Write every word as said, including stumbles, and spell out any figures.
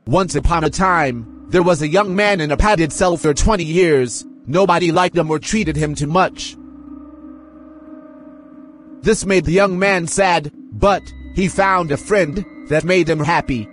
Once upon a time, there was a young man in a padded cell for twenty years. Nobody liked him or treated him too much. This made the young man sad, but he found a friend that made him happy.